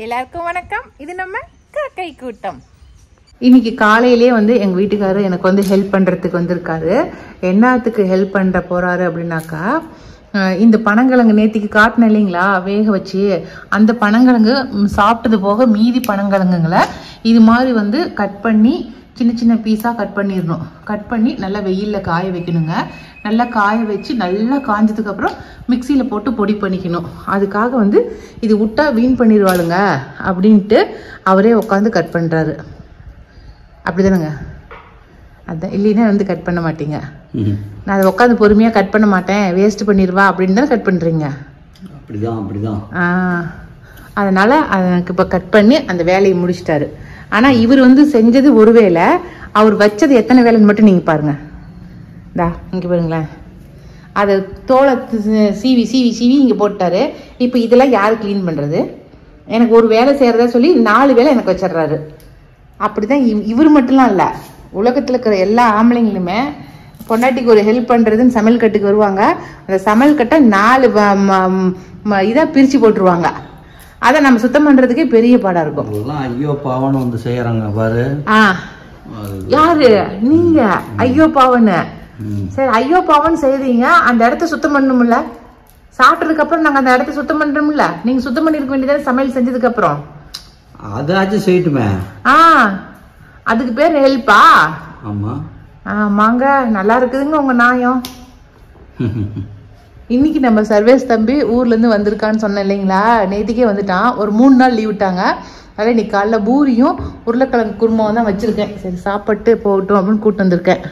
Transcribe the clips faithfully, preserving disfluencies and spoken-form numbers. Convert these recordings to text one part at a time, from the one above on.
எல்லாருக்கும் வணக்கம். இது நம்ம காக்கை கூட்டம். இன்னைக்கு காலையிலே வந்து எங்க வீட்டுக்காரர் எனக்கு வந்து ஹெல்ப் பண்றதுக்கு வந்திருக்காரு. என்னத்துக்கு ஹெல்ப் பண்ற போறாரு அப்படின்னாக்கா, இந்த பனங்கிழங்கு நேத்திக்கு காட்டின இல்லைங்களா வேக வச்சு, அந்த பனங்கிழங்கு சாப்பிட்டது போக மீதி பனங்கிழங்குங்களை இது மாதிரி வந்து கட் பண்ணி சின்ன சின்ன பீஸாக கட் பண்ணிடணும். கட் பண்ணி நல்லா வெயிலில் காய வைக்கணுங்க. நல்லா காய வச்சு நல்லா காஞ்சதுக்கப்புறம் மிக்சியில் போட்டு பொடி பண்ணிக்கணும். அதுக்காக வந்து இது விட்டா வீண் பண்ணிடுவாளுங்க அப்படின்ட்டு அவரே உட்காந்து கட் பண்ணுறாரு. அப்படி தானுங்க? அதான், இல்லைன்னா வந்து கட் பண்ண மாட்டீங்க. நான் அதை உட்காந்து பொறுமையாக கட் பண்ண மாட்டேன், வேஸ்ட் பண்ணிடுவா அப்படின்னு தானே கட் பண்ணுறீங்க. அப்படிதான் அப்படிதான். ஆ, அதனால் அதை எனக்கு இப்போ கட் பண்ணி அந்த வேலையை முடிச்சிட்டாரு. ஆனால் இவர் வந்து செஞ்சது ஒரு வேலை, அவர் வச்சது எத்தனை வேலைன்னு மட்டும் நீங்கள் பாருங்கள். தா இங்கே பாருங்களேன், அதை தோலை சீவி சீவி சீவி இங்கே போட்டாரு. இப்போ இதெல்லாம் யார் க்ளீன் பண்ணுறது? எனக்கு ஒரு வேலை செய்கிறதா சொல்லி நாலு வேலை எனக்கு வச்சிட்றாரு. அப்படி தான் இவ் இவர் மட்டும்லாம் இல்லை, உலகத்தில் இருக்கிற எல்லா ஆம்பளைங்களுமே பொண்டாட்டிக்கு ஒரு ஹெல்ப் பண்ணுறதுன்னு சமையல் கட்டுக்கு வருவாங்க. அந்த சமையல் கட்டை நாலு இதாக பிரித்து போட்டுருவாங்க. அதை நம்ம சுத்தம் பண்றதுக்கே பெரிய பாடா இருக்கும். ஐயோ பாவன்னு வந்து செய்யறாங்க பாரு. ஆ, யாரு நீங்க? ஐயோ பாவன்னு. சரி, ஐயோ பாவன்னு செய்றீங்க, அந்த இடத்த சுத்தம் பண்ணணும்ல. சாப்பிட்டதுக்கு அப்புறம் நாங்க அந்த இடத்த சுத்தம் பண்றோம்ல, நீங்க சுத்தம் பண்ணிருக்க வேண்டியது சமையல் செஞ்சதுக்கு அப்புறம். அதாச்சும் செய்யட்டுமே. ஆ, அதுக்கு பேர் ஹெல்ப்பா? ஆமா. ஆமாங்க, நல்லா இருக்குதுங்க உங்க நியாயம். இன்னைக்கு நம்ம சர்வேஸ் தம்பி ஊர்ல இருந்து வந்திருக்கான்னு சொன்னேன் இல்லைங்களா, நேத்திக்கே வந்துட்டான். ஒரு மூணு நாள் லீவ் விட்டாங்க. அதனால இன்னைக்கு காலைல பூரியும் உருளைக்கிழங்கு குருமாவும் தான் வச்சிருக்கேன். சரி சாப்பிட்டு போகட்டும் அப்படின்னு கூப்பிட்டு வந்திருக்கேன்.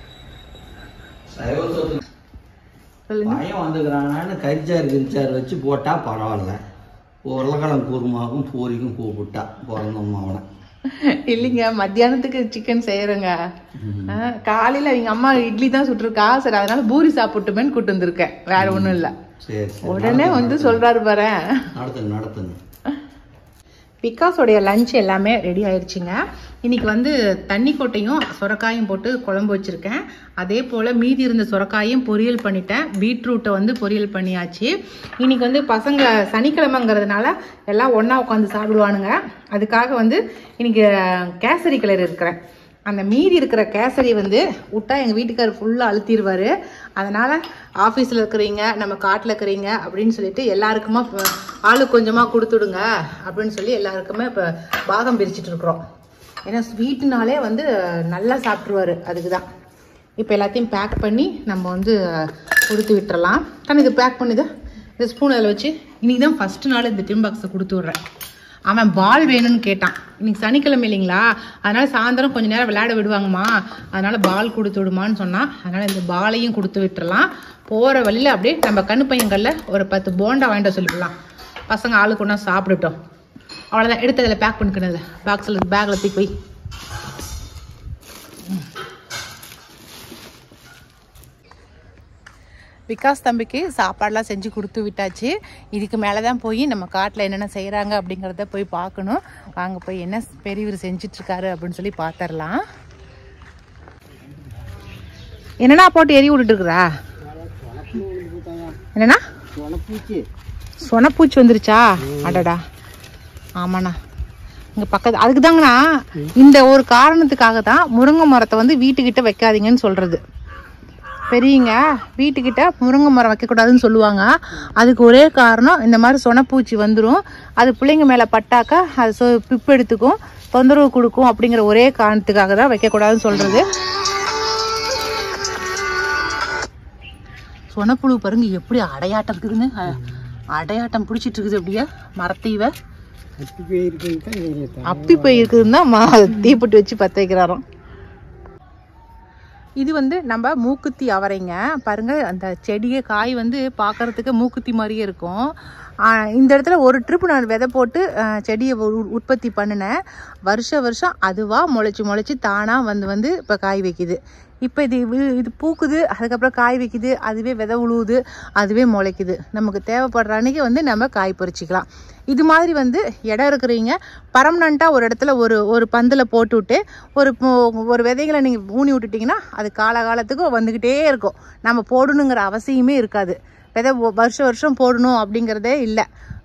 பையன் வந்துக்கிறான்னு கரிச்சாறு கரிச்சாறு வச்சு போட்டா பரவாயில்ல, உருளைக்கிழங்கு குருமாவும் பூரிக்கும் கூப்பிட்டா பிறந்தோம் அவனை. இல்லைங்க, மத்தியானத்துக்கு சிக்கன் செய்யறேங்க. காலையில எங்க அம்மா இட்லி தான் சுட்டுருக்கா, சரி அதனால பூரி சாப்பிட்டுமேன்னு கூட்டு வந்திருக்கேன், வேற ஒண்ணும் இல்ல. உடனே வந்து சொல்றாரு பாரு. நடத்துங்க நடத்துங்க. பிகாஸோடைய லஞ்ச் எல்லாமே ரெடி ஆயிடுச்சுங்க. இன்னைக்கு வந்து தண்ணி கொட்டையும் சுரக்காயும் போட்டு குழம்பு வச்சிருக்கேன். அதே போல் மீதி இருந்த சுரக்காயும் பொரியல் பண்ணிட்டேன். பீட்ரூட்டை வந்து பொரியல் பண்ணியாச்சு. இன்னைக்கு வந்து பசங்க சனிக்கிழமைங்கிறதுனால எல்லாம் ஒன்றா உட்காந்து சாப்பிடுவானுங்க. அதுக்காக வந்து இன்னைக்கு கேசரி கலர் இருக்கிறேன். அந்த மீதி இருக்கிற கேசரி வந்து விட்டா எங்கள் வீட்டுக்காரர் ஃபுல்லாக அழுத்திடுவார். அதனால் ஆஃபீஸில் இருக்கிறீங்க, நம்ம காட்டில் இருக்கிறீங்க அப்படின்னு சொல்லிட்டு எல்லாருக்குமா ஆளு கொஞ்சமாக கொடுத்துடுங்க அப்படின்னு சொல்லி எல்லாருக்குமே இப்போ பாகம் பிரிச்சுட்டு இருக்கிறோம். ஏன்னா ஸ்வீட்டுனாலே வந்து நல்லா சாப்பிட்ருவாரு, அதுக்கு தான். இப்போ எல்லாத்தையும் பேக் பண்ணி நம்ம வந்து கொடுத்து விட்டுறலாம். కానీ இது பேக் பண்ணிது இந்த ஸ்பூன் அதில் வச்சு. இன்றைக்கி தான் ஃபஸ்ட்டு நாள் இந்த டிம் பாக்ஸை கொடுத்து விட்றேன். அவன் பால் வேணும்னு கேட்டான். இன்னைக்கு சனிக்கிழமை இல்லைங்களா, அதனால சாயந்தரம் கொஞ்சம் நேரம் விளையாட விடுவாங்கம்மா, அதனால பால் கொடுத்து விடுமான்னு சொன்னான். அதனால இந்த பாலையும் கொடுத்து விட்டுறலாம். போகிற வழியில் அப்படியே நம்ம கண்ணு பையன்களில் ஒரு பத்து போண்டா வாங்கிட்டு சொல்லிடலாம். பசங்க ஆளுக்கு ஒன்றா சாப்பிட்டுட்டோம். அவ்வளோதான், எடுத்து அதில் பேக் பண்ணிக்கணும். பாக்ஸில் பேக்கில் தூக்கி போய் விகாஸ் தம்பிக்கு சாப்பாடெலாம் செஞ்சு கொடுத்து விட்டாச்சு. இதுக்கு மேலே தான் போய் நம்ம காட்டில் என்னென்ன செய்கிறாங்க அப்படிங்கிறத போய் பார்க்கணும். வாங்க போய் என்ன பெரியவர் செஞ்சிட்ருக்காரு அப்படின்னு சொல்லி பார்த்துடலாம். என்னண்ணா போட்டு எரி விட்டுட்டுருக்குறா? என்னண்ணா சொனப்பூச்சி வந்துருச்சா? அடடா, ஆமாண்ணா. இங்கே பக்கத்து அதுக்கு தாங்கண்ணா, இந்த ஒரு காரணத்துக்காக தான் முருங்கை மரத்தை வந்து வீட்டுக்கிட்ட வைக்காதீங்கன்னு சொல்கிறது. பெரியங்க வீட்டுக்கிட்ட முருங்கை மரம் வைக்கக்கூடாதுன்னு சொல்லுவாங்க. அதுக்கு ஒரே காரணம், இந்த மாதிரி சொனப்பூச்சி வந்துடும், அது பிள்ளைங்க மேலே பட்டாக்கா அது சொ பிப்பு எடுத்துக்கும், தொந்தரவு கொடுக்கும் அப்படிங்கிற ஒரே காரணத்துக்காக தான் வைக்கக்கூடாதுன்னு சொல்கிறது. சொனப்புழு பாருங்க எப்படி அடையாட்டம் இருக்குதுன்னு, அடையாட்டம் பிடிச்சிட்டு இருக்குது. அப்படியே மரத்தீவ அப்பி போய் இருக்குதுன்னு தான் தீப்பட்டு வச்சு பற்ற வைக்கிறாராம். இது வந்து நம்ம மூக்குத்தி அவரைங்க. பாருங்க, அந்த செடியை காய் வந்து பார்க்கறதுக்கு மூக்குத்தி மாதிரியே இருக்கும். இந்த இடத்துல ஒரு ட்ரிப்பு நான் விதை போட்டு செடியை உற்பத்தி பண்ணினேன். வருஷம் வருஷம் அதுவாக முளைச்சி முளைச்சி தானாக வந்து வந்து இப்போ காய் வைக்குது. இப்போ இது இது பூக்குது, அதுக்கப்புறம் காய் வைக்குது, அதுவே விதை உழுவுது, அதுவே முளைக்குது. நமக்கு தேவைப்படுற அன்னைக்கு வந்து நம்ம காய் பறிச்சிக்கலாம். இது மாதிரி வந்து இடம் இருக்கிறீங்க பர்மனண்ட்டாக ஒரு இடத்துல ஒரு ஒரு பந்தில் போட்டு விட்டு ஒரு ஒரு விதைகளை நீங்கள் ஊனி விட்டுட்டிங்கன்னா அது காலகாலத்துக்கு வந்துக்கிட்டே இருக்கும். நம்ம போடணுங்கிற அவசியமே இருக்காது. விதை வருஷம் வருஷம் போடணும் அப்படிங்கிறதே இல்லை.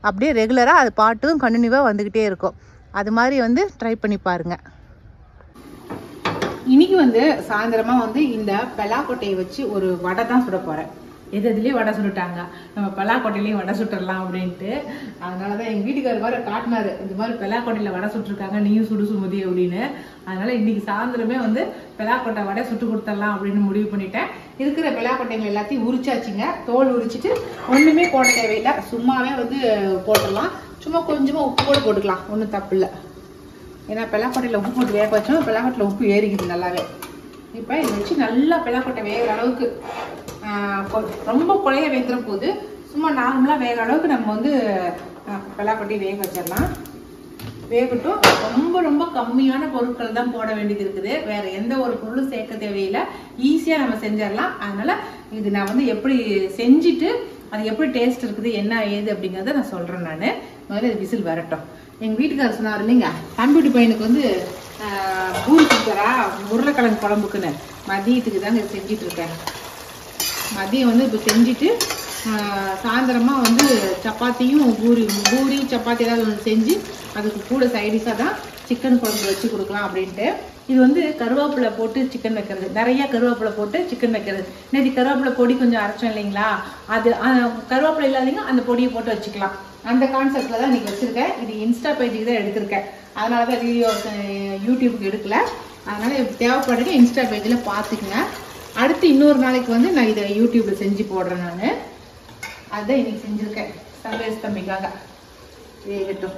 அப்படியே ரெகுலராக அது பாட்டும் கண்டினியூவாக வந்துக்கிட்டே இருக்கும். அது மாதிரி வந்து ட்ரை பண்ணி பாருங்கள். இன்னைக்கு வந்து சாயந்தரமாக வந்து இந்த பலாக்கொட்டையை வச்சு ஒரு வடை தான் சுட போகிறேன். எது இதுலேயே வடை சுட்டுட்டாங்க, நம்ம பலாக்கொட்டையிலையும் வடை சுட்டுடலாம் அப்படின்ட்டு. அதனால தான் எங்கள் வீட்டுக்காரர் வர காட்டினாரு, இந்த மாதிரி பலாக்கொட்டையில் வடை சுட்டுருக்காங்க, நீயும் சுடு சுமதி அப்படின்னு. அதனால இன்னைக்கு சாயந்தரமே வந்து பலாக்கொட்டை வடை சுட்டு கொடுத்துடலாம் அப்படின்னு முடிவு பண்ணிட்டேன். இருக்கிற பலாக்கொட்டைகள் எல்லாத்தையும் உரிச்சாச்சுங்க. தோல் உரிச்சிட்டு ஒன்றுமே போட தேவையில்லை, சும்மாவே வந்து போட்டுடலாம். சும்மா கொஞ்சமாக உப்பு கூட போட்டுக்கலாம், ஒன்றும் தப்பு இல்லை. ஏன்னா பலாக்கொட்டையில் உப்பு போட்டு வேக வச்சோம், பலாக்கொட்டையில் உப்பு ஏறிக்குது நல்லாவே. இப்போ இதை வச்சு நல்லா பலாக்கொட்டை வேகிற அளவுக்கு, ரொம்ப குழைய வேகிற போது சும்மா நார்மலாக வேகிற அளவுக்கு நம்ம வந்து பலாக்கொட்டையை வேக வச்சிடலாம். வேகட்டும். ரொம்ப ரொம்ப கம்மியான பொருட்கள் தான் போட வேண்டியது இருக்குது, வேற எந்த ஒரு பொருளும் சேர்க்க தேவையில்லை, ஈஸியாக நம்ம செஞ்சிடலாம். அதனால இது நான் வந்து எப்படி செஞ்சுட்டு அது எப்படி டேஸ்ட் இருக்குது என்ன ஏது அப்படிங்கிறத நான் சொல்கிறேன். நான் முதல்ல இது விசில் வரட்டும். எங்கள் வீட்டுக்காரர் சொன்னார் இல்லைங்க, தம்பிட்டு பையனுக்கு வந்து பூரி கொடுக்குறா உருளைக்கிழங்கு குழம்புக்குன்னு, மதியத்துக்கு தாங்க இது செஞ்சுட்டு இருக்கேன். மதியம் வந்து இப்போ செஞ்சுட்டு சாயந்தரமாக வந்து சப்பாத்தியும் பூரி பூரி சப்பாத்தி ஏதாவது ஒன்று செஞ்சு அதுக்கு கூட சைடிஷாக தான் சிக்கன் குழம்பு வச்சு கொடுக்கலாம் அப்படின்ட்டு. இது வந்து கருவேப்பிலை போட்டு சிக்கன் வைக்கிறது, நிறைய கருவேப்பிலை போட்டு சிக்கன் வைக்கிறது. நேற்று கருவேப்பிலை பொடி கொஞ்சம் அரைச்சோம் இல்லைங்களா, அது கருவேப்பிலை இல்லாதீங்க அந்த பொடியை போட்டு வச்சுக்கலாம். அந்த கான்செப்டில் தான் இன்றைக்கி வச்சுருக்கேன். இது இன்ஸ்டா பேஜுக்கு தான் எடுத்திருக்கேன், அதனால தான் வீடியோ யூடியூபுக்கு எடுக்கல. அதனால் தேவைப்படுங்க இன்ஸ்டா பேஜில் பார்த்துக்குங்க. அடுத்து இன்னொரு நாளைக்கு வந்து நான் இதை யூடியூப்பில் செஞ்சு போடுறேன். நான் அதுதான் இன்றைக்கி செஞ்சுருக்கேன் சர்வேஸ் தம்பிக்காக. வேகட்டும்.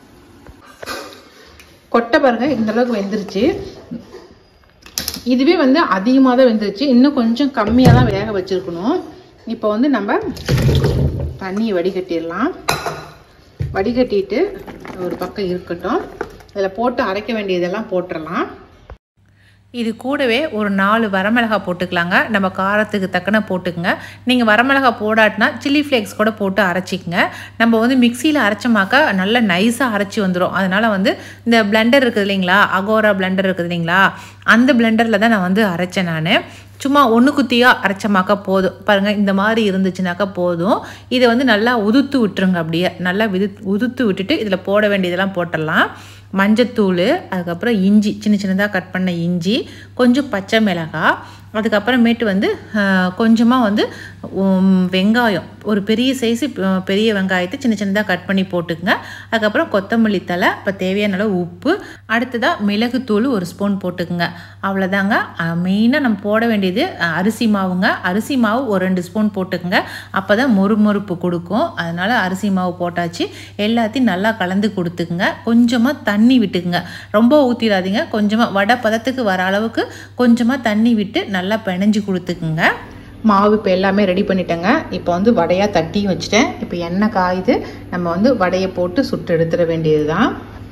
கொட்டை பாருங்க இந்த அளவுக்கு வெந்துருச்சு. இதுவே வந்து அதிகமாக தான் வெந்துருச்சு, இன்னும் கொஞ்சம் கம்மியாக தான் வேக வச்சுருக்கணும். இப்போ வந்து நம்ம தண்ணியை வடிகட்டிடலாம். வடிகட்டிட்டு ஒரு பக்கம் இருக்கட்டும். இதில் போட்டு அரைக்க வேண்டியதெல்லாம் போட்டுடலாம். இது கூடவே ஒரு நாலு வரமிளகா போட்டுக்கலாங்க, நம்ம காரத்துக்கு தக்கன போட்டுக்குங்க. நீங்கள் வரமிளகா போடாட்டினா சில்லி ஃப்ளேக்ஸ் கூட போட்டு அரைச்சிக்கங்க. நம்ம வந்து மிக்சியில் அரைச்சோமாக்கா நல்லா நைஸாக அரைச்சி வந்துடும். அதனால் வந்து இந்த பிளெண்டர் இருக்குது இல்லைங்களா, அகோரா பிளெண்டர் இருக்குது இல்லைங்களா, அந்த பிளெண்டரில் தான் நான் வந்து அரைச்சேன். நான் சும்மா ஒன்று குத்தியாக அரைச்சமாக்கா போதும். பாருங்கள் இந்த மாதிரி இருந்துச்சுனாக்கா போதும். இதை வந்து நல்லா உதுத்து விட்டுருங்க. அப்படியே நல்லா விது உதுத்து விட்டுட்டு இதில் போட வேண்டியதெல்லாம் போட்டுடலாம். மஞ்சத்தூள், அதுக்கப்புறம் இஞ்சி, சின்ன சின்னதாக கட் பண்ண இஞ்சி, கொஞ்சம் பச்சை மிளகாய், அதுக்கப்புறமேட்டு வந்து கொஞ்சமாக வந்து வெங்காயம், ஒரு பெரிய சைஸு பெரிய வெங்காயத்தை சின்ன சின்னதாக கட் பண்ணி போட்டுக்குங்க. அதுக்கப்புறம் கொத்தமல்லி தழை, இப்போ தேவையான அளவு உப்பு, அடுத்ததாக மிளகுத்தூள் ஒரு ஸ்பூன் போட்டுக்குங்க. அவ்வளோதாங்க. மெயினாக நம்ம போட வேண்டியது அரிசி மாவுங்க. அரிசி மாவு ஒரு ரெண்டு ஸ்பூன் போட்டுக்குங்க, அப்போ தான் மொறுமொறுப்பு கொடுக்கும். அதனால் அரிசி மாவு போட்டாச்சு. எல்லாத்தையும் நல்லா கலந்து கொடுத்துக்குங்க. கொஞ்சமாக தண்ணி விட்டுக்குங்க, ரொம்ப ஊற்றிடாதீங்க. கொஞ்சமாக வடை பதத்துக்கு வர அளவுக்கு கொஞ்சமாக தண்ணி விட்டு நல்லா பிணைஞ்சு கொடுத்துக்குங்க. மாவு இப்போ எல்லாமே ரெடி பண்ணிட்டேங்க. இப்போ வந்து வடையாக தட்டியும் வச்சுட்டேன். இப்போ எண்ணெய் காயுது, நம்ம வந்து வடையை போட்டு சுட்டு எடுத்துட வேண்டியது தான்.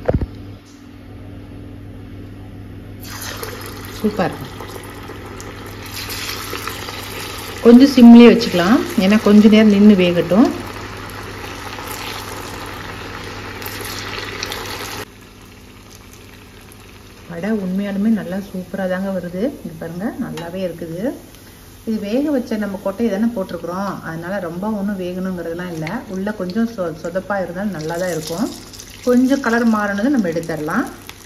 சூப்பர். கொஞ்சம் சிம்லேயே வச்சுக்கலாம், ஏன்னா கொஞ்ச நேரம் நின்று வேகட்டும். வடை உண்மையாலுமே நல்லா சூப்பராக தாங்க வருது. இது பாருங்கள் நல்லாவே இருக்குது. இது வேக வச்ச நம்ம கொட்டையை தானே போட்டிருக்குறோம், அதனால் ரொம்ப ஒன்றும் வேகணுங்கிறதுலாம் இல்லை. உள்ளே கொஞ்சம் சொ சொதப்பாக இருந்தாலும் நல்லா தான் இருக்கும். கொஞ்சம் கலர் மாறினது நம்ம எடுத்துடலாம்.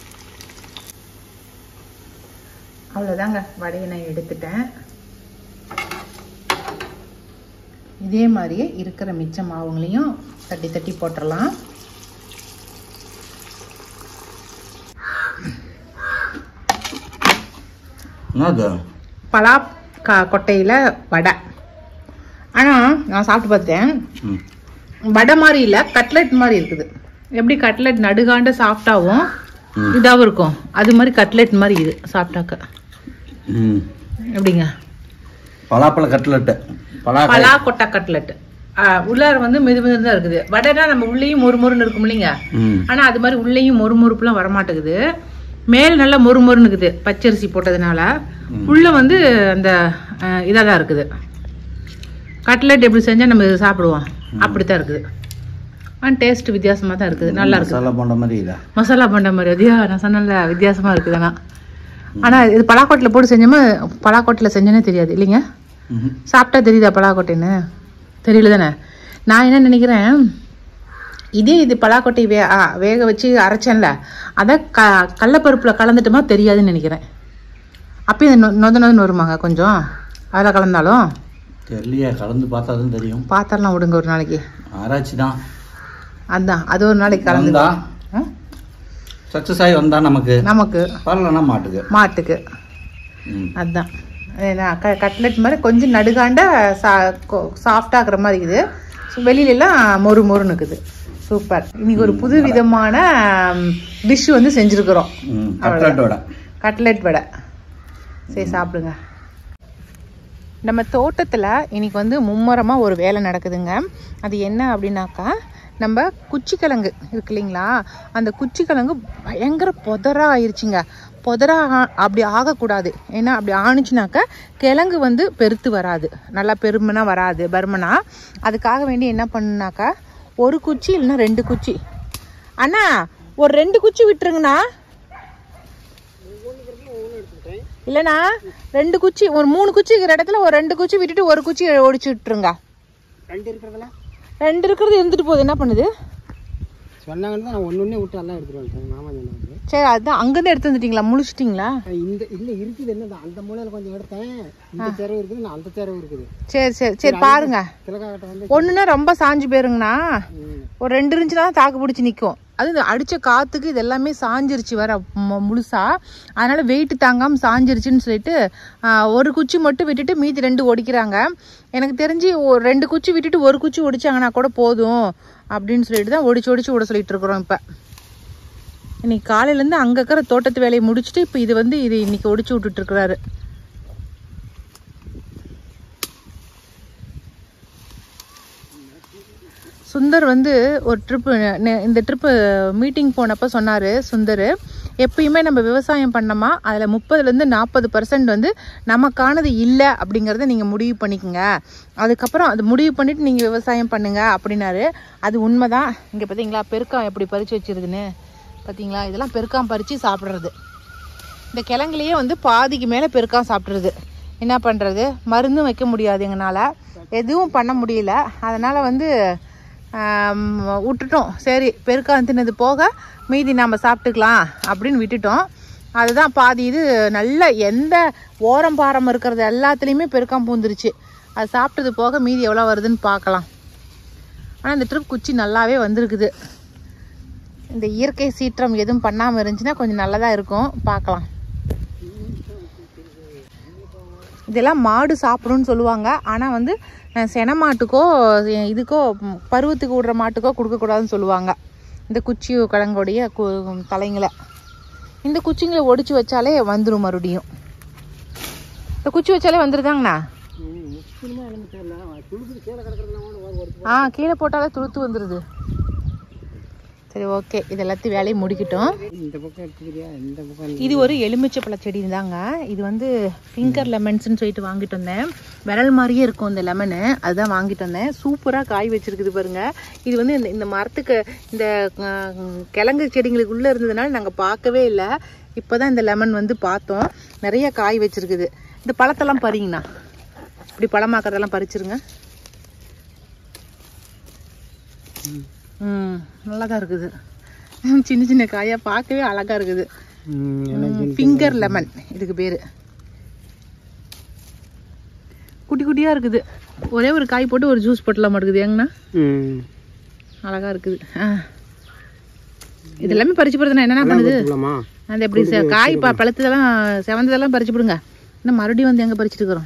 அவ்வளோதாங்க, வடையை நான் எடுத்துட்டேன். இதே மாதிரியே இருக்கிற மிச்ச மாவுங்களையும் தட்டி தட்டி போட்டுடலாம். பலா கொட்டையில் வடை. ஆனால் நான் சாப்பிட்டு பார்த்தேன், வடை மாதிரி இல்லை, கட்லெட் மாதிரி இருக்குது. எப்படி கட்லெட் நடுகாண்ட சாஃப்டாகவும் இதாகவும் இருக்கும், அது மாதிரி கட்லெட் மாதிரி இது சாப்பிட்டாக்க. எப்படிங்க? பலாப்பழ கட்லெட்டு, பலா கொட்டை கட்லெட். உள்ளார வந்து மெது மெது தான் இருக்குது. வடைனா நம்ம உள்ளேயும் மொறு மொறுன்னு இருக்கும் இல்லைங்க, ஆனால் அது மாதிரி உள்ளேயும் மொறு மொறுப்புலாம் வரமாட்டேங்குது. மேல் நல்லா மொறு மொறுன்னு இருக்குது பச்சரிசி போட்டதுனால, உள்ள வந்து அந்த இதாக தான் இருக்குது. கட்லெட் எப்படி செஞ்சால் நம்ம இது சாப்பிடுவோம் அப்படித்தான் இருக்குது. ஆனால் டேஸ்ட் வித்தியாசமாக தான் இருக்குது, நல்லா இருக்குது. மசாலா போண்ட மாதிரி இல்லை, மசாலா போண்ட மாதிரி அதிகா நான் சொன்னல வித்தியாசமாக இருக்குது. ஆனால் ஆனால் இது பலாக்கோட்டில் போட்டு செஞ்சோமா, பலாக்கோட்டில் செஞ்சோன்னே தெரியாது இல்லைங்க. சாப்பிட்டா தெரியுதா பலாக்கோட்டைன்னு? தெரியல தானே. நான் என்ன நினைக்கிறேன், இதே இது பலாக்கொட்டை வே ஆ வேக வச்சு அரைச்சேன்ல அதை க கடலப்பருப்பில் கலந்துட்டுமா தெரியாதுன்னு நினைக்கிறேன். அப்பயும் நொ நொத நொதன்னு வருமாங்க கொஞ்சம் அதில் கலந்தாலும் தெரியலையா, கலந்து பார்த்தா தான் தெரியும். பாத்திரலாம் விடுங்க ஒரு நாளைக்கு, ஆராய்ச்சி தான். அதுதான் அது ஒரு நாளைக்கு கலந்து சக்ஸஸ் ஆகி வந்தா நமக்கு நமக்கு வரலன்னா மாட்டுக்கு மாட்டுக்கு அதுதான். க கட்லெட் மாதிரி கொஞ்சம் நடுகாண்ட சா சாஃப்டாகிற மாதிரி இருக்குது, வெளியிலலாம் மொறு மொறுன்னு இருக்குது. சூப்பர். இன்னைக்கு ஒரு புது விதமான டிஷ் வந்து செஞ்சுருக்குறோம், கட்லெட் வடை. கட்லெட் வடை. சரி சாப்பிடுங்க. நம்ம தோட்டத்தில் இன்னைக்கு வந்து மும்முரமாக ஒரு வேலை நடக்குதுங்க. அது என்ன அப்படின்னாக்கா, நம்ம குச்சிக்கிழங்கு இருக்கு இல்லைங்களா, அந்த குச்சிக்கிழங்கு பயங்கர புதரா ஆயிடுச்சுங்க. புதரா அப்படி ஆகக்கூடாது, ஏன்னா அப்படி ஆணுச்சுனாக்கா கிழங்கு வந்து பெருத்து வராது, நல்லா பெருமனா வராது பருமனா. அதுக்காக வேண்டி என்ன பண்ணுனாக்கா, ஒரு குச்சி இல்லைன்னா ரெண்டு குச்சி, அண்ணா ஒரு ரெண்டு குச்சி விட்டுருங்கண்ணா, இல்லைண்ணா ரெண்டு குச்சி, ஒரு மூணு குச்சி இருக்கிற இடத்துல ஒரு ரெண்டு குச்சி விட்டுட்டு ஒரு குச்சி ஒடிச்சு விட்டுருங்க. ரெண்டு இருக்கிறதுல ரெண்டு இருக்கிறது இருந்துட்டு போகுது, என்ன பண்ணுது சொன்னாங்கன்னு தான் நான் ஒன்று ஒன்றே விட்டு எல்லாம் எடுத்துகிட்டு வந்துட்டேன். மாமா சொன்னாங்க. சரி, அதுதான் அங்கேருந்து எடுத்து வந்துட்டீங்களா, முழிச்சிட்டிங்களா? இந்த இல்லை இருக்குது, என்ன அந்த மூலையில் கொஞ்சம் எடுத்தேன், இந்த தேர்வு இருக்குது, நான் அந்த தேர்வு இருக்குது. சரி சரி சரி பாருங்க, திலகாட்ட வந்து ஒன்றுன்னா ரொம்ப சாஞ்சு போயிருங்கண்ணா, ஒரு ரெண்டு இருந்துச்சுன்னா தாக்கு பிடிச்சி நிற்கும். அது அடித்த காற்றுக்கு இது எல்லாமே சாஞ்சிருச்சு வர முழுசா, அதனால் வெயிட்டு தாங்காமல் சாஞ்சிருச்சுன்னு சொல்லிட்டு ஒரு குச்சி மட்டும் விட்டுட்டு மீதி ரெண்டு ஒடிக்கிறாங்க. எனக்கு தெரிஞ்சு ஒரு ரெண்டு குச்சி விட்டுட்டு ஒரு குச்சி ஒடிச்சாங்கன்னா கூட போதும் அப்படின்னு சொல்லிட்டு தான் ஒடிச்சு ஒடிச்சு விட சொல்லிட்டு இருக்கிறோம். இப்போ இன்னைக்கு காலையிலேருந்து அங்கே இருக்கிற தோட்டத்து வேலையை முடிச்சுட்டு இப்போ இது வந்து இது இன்னைக்கு ஒடிச்சு விட்டுட்டு இருக்கிறாரு. சுந்தர் வந்து ஒரு ட்ரிப்பு, இந்த ட்ரிப்பு மீட்டிங் போனப்போ சொன்னார் சுந்தர், எப்பயுமே நம்ம விவசாயம் பண்ணோமா அதில் முப்பதுலேருந்து நாற்பது பர்சன்ட் வந்து நமக்கானது இல்லை அப்படிங்கிறத நீங்கள் முடிவு பண்ணிக்கோங்க, அதுக்கப்புறம் அது முடிவு பண்ணிவிட்டு நீங்கள் விவசாயம் பண்ணுங்க அப்படின்னாரு. அது உண்மை தான். இங்கே பார்த்தீங்களா பெருக்காம் எப்படி பறித்து வச்சிருதுன்னு பார்த்தீங்களா, இதெல்லாம் பெருக்காம் பறித்து சாப்பிட்றது. இந்த கிழங்குலையே வந்து பாதிக்கு மேலே பெருக்காம் சாப்பிட்றது. என்ன பண்ணுறது, மருந்தும் வைக்க முடியாது எங்களால், எதுவும் பண்ண முடியல, அதனால் வந்து விட்டுட்டோம். சரி பெருக்காம் தின்னது போக மீதி நம்ம சாப்பிட்டுக்கலாம் அப்படின்னு விட்டுட்டோம். அதுதான் பாதி இது நல்ல எந்த ஓரம் பாரம் இருக்கிறது எல்லாத்துலேயுமே பெருக்காம் பூந்துருச்சு. அது சாப்பிட்டது போக மீதி எவ்வளோ வருதுன்னு பார்க்கலாம். ஆனால் இந்த ட்ரிப் குச்சி நல்லாவே வந்திருக்குது. இந்த இயற்கை சீற்றம் எதுவும் பண்ணாமல் இருந்துச்சுன்னா கொஞ்சம் நல்லதாக இருக்கும், பார்க்கலாம். இதெல்லாம் மாடு சாப்பிடும்னு சொல்லுவாங்க, ஆனால் வந்து சென மாட்டுக்கோ இதுக்கோ பருவத்துக்கு விடுற மாட்டுக்கோ கொடுக்கக்கூடாதுன்னு சொல்லுவாங்க. இந்த குச்சி கிழங்கோடைய கு தலைங்களை இந்த குச்சிங்களை ஒடிச்சு வச்சாலே வந்துடும் மறுபடியும். இந்த குச்சி வச்சாலே வந்துருதாங்கண்ணா. ஆ கீழே போட்டாலே துளுத்து வந்துடுது. சரி ஓகே, இது எல்லாத்தையும் வேலையை முடிக்கிட்டோம். இது ஒரு எலுமிச்சப்பழ செடி தாங்க. இது வந்து ஃபிங்கர் லெமன்ஸ்ன்னு சொல்லிட்டு வாங்கிட்டு வந்தேன். விரல் மாதிரியே இருக்கும் இந்த லெமனு, அதுதான் வாங்கிட்டு வந்தேன். சூப்பராக காய் வச்சிருக்குது பாருங்க. இது வந்து இந்த இந்த மரத்துக்கு இந்த கிழங்கு செடிங்களுக்குள்ளே இருந்ததுனால நாங்கள் பார்க்கவே இல்லை. இப்போ தான் இந்த லெமன் வந்து பார்த்தோம், நிறைய காய் வச்சிருக்குது. இந்த பழத்தெல்லாம் பறிங்கண்ணா, இப்படி பழமாக்கிறதெல்லாம் பறிச்சிருங்க. ம் நல்லா தான் இருக்குது, சின்ன சின்ன காயாக பார்க்கவே அழகாக இருக்குது. ஃபிங்கர் லெமன் இதுக்கு பேர். குட்டி குட்டியாக இருக்குது, ஒரே ஒரு காய் போட்டு ஒரு ஜூஸ் போட்டலாம் மாட்டேங்குது ஏங்கண்ணா, அழகாக இருக்குது. ஆ இது எல்லாமே பறிச்சு போடுறதுனா என்னென்ன பண்ணுது, அந்த எப்படி காய் ப பழுத்ததெல்லாம் செவந்ததெல்லாம் பறிச்சு போடுங்க. இன்னும் மறுபடியும் வந்து எங்கே பறிச்சுட்டு இருக்கிறோம்.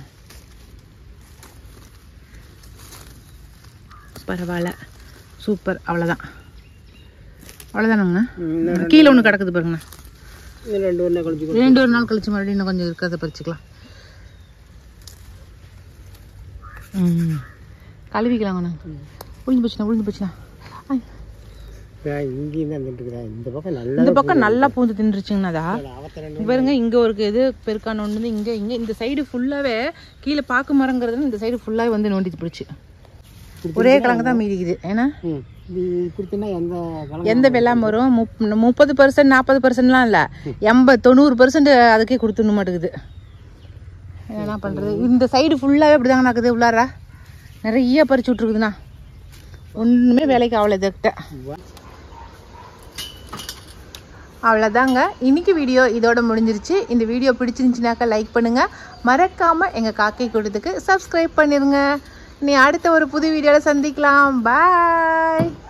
பரவாயில்ல, சூப்பர். அவ்வளோதான் அவ்வளோதானுங்கண்ணா. கீழே ஒன்று கிடக்குது பாருங்கண்ணா, ரெண்டு ஒரு நாள் கழிச்சு ரெண்டு ஒரு நாள் கழிச்சு மறுபடியும் இன்னும் கொஞ்சம் இருக்கிறத பறிச்சுக்கலாம். ம் கழுவிக்கலாங்கண்ணா. உழிஞ்சு போச்சுண்ணா உழிஞ்சு போச்சுண்ணா. இந்த பக்கம் நல்லா இந்த பக்கம் நல்லா பூந்து தின்றுச்சுங்கண்ணா. பாருங்க இங்கே ஒரு இது பெருக்கான ஒன்று, இங்கே இங்கே இந்த சைடு ஃபுல்லாகவே கீழே பாக்கு மரங்கிறதுல இந்த சைடு ஃபுல்லாகவே வந்து நோண்டி பிடிச்சி ஒரே கிழங்கு தான் மீதிக்குது. ஏன்னா எந்த வெள்ளாம வரும், முப் முப்பது பர்சன்ட் நாற்பது பர்சன்ட்லாம் இல்லை, எண்பது தொண்ணூறு பர்சன்ட் அதுக்கே கொடுத்துட மாட்டேங்குது. என்ன பண்ணுறது, இந்த சைடு ஃபுல்லாகவே அப்படி தாங்க நடக்குது. உள்ளார நிறைய பறிச்சு விட்ருக்குதுண்ணா. ஒன்றுமே வேலைக்கு ஆகலை இதுக்கிட்ட. அவ்வளோதாங்க, இன்னைக்கு வீடியோ இதோட முடிஞ்சிருச்சு. இந்த வீடியோ பிடிச்சிருந்துச்சுனாக்கா லைக் பண்ணுங்கள், மறக்காமல் எங்கள் காக்கை கூட்டத்துக்கு சப்ஸ்கிரைப் பண்ணிடுங்க. நீ அடுத்த ஒரு புது வீடியோவில் சந்திக்கலாம். பாய்.